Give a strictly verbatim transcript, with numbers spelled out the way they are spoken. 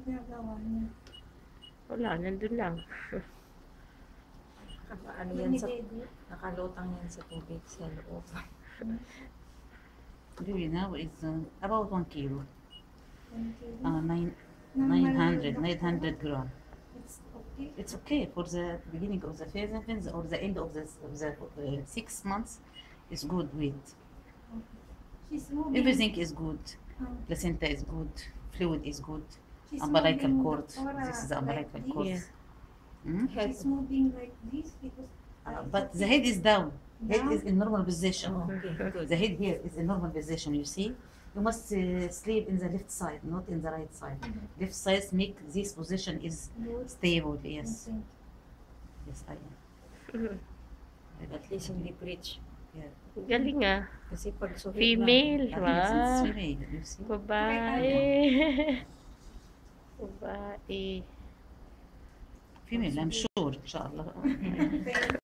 ginagawa niya? Wala, nandun lang. Ano yan sa, nakalutang yan sa tubig sa loob. Really now it's uh, about one kilo. One kilo? Uh, nine, Normal nine hundred, doctor? nine hundred gram. It's okay? It's okay for the beginning of the phase or the end of the, of the uh, six months. It's good weight. Okay. She's moving. Everything is good. Um, Placenta is good. Fluid is good. she's Umbilical moving, cord. Doctora, This is the like umbilical this. cord. Yeah. Hmm? She's moving like this because. Uh, but the head is down. Head Down? is in normal position. Oh, okay, good. The head here is in normal position. You see, you must uh, sleep in the left side, not in the right side. Mhm. Left side make this position is Good. stable. Yes, Okay. yes, I am. At least hindi preach. Yeah. Galing ah. Kasi pag suhit Female, Ah, yes, it's wow. female. You see. Babae. Babae. Female, I'm sure, inshallah. Okay.